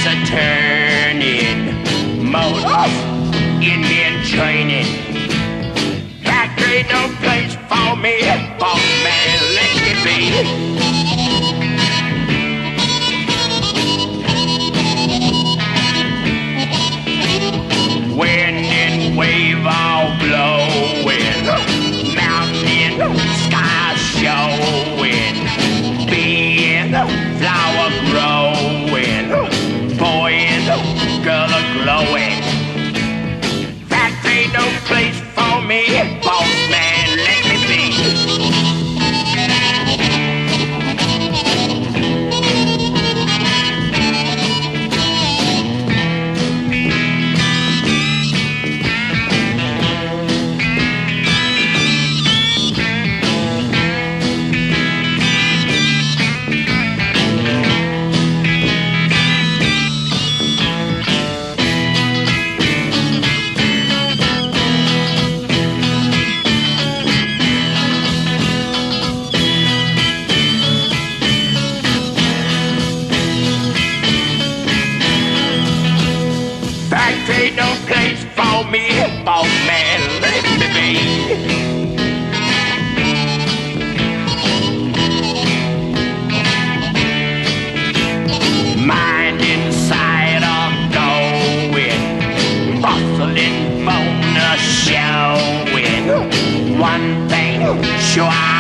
wheels are turning. Motors, Indian training. Factory no place for me. Boss man, let me be. Wind and wave all blowing, mountain and sky showing, being flower growing, boy and girl are glowing. Factory no place for me, boss man, let me be. Ain't no place for me, boss man, let me be. Mind inside are going, bustling, bone showing. One thing sure